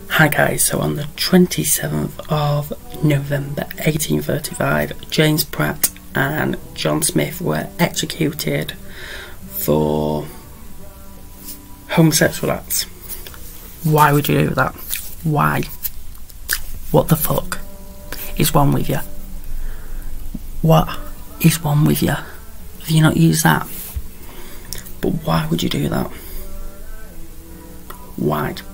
Hi guys, so on the 27th of November 1835, James Pratt and John Smith were executed for homosexual acts. Why would you do that? Why? What the fuck is wrong with you? What is wrong with you? Have you not used that? But why would you do that? Why?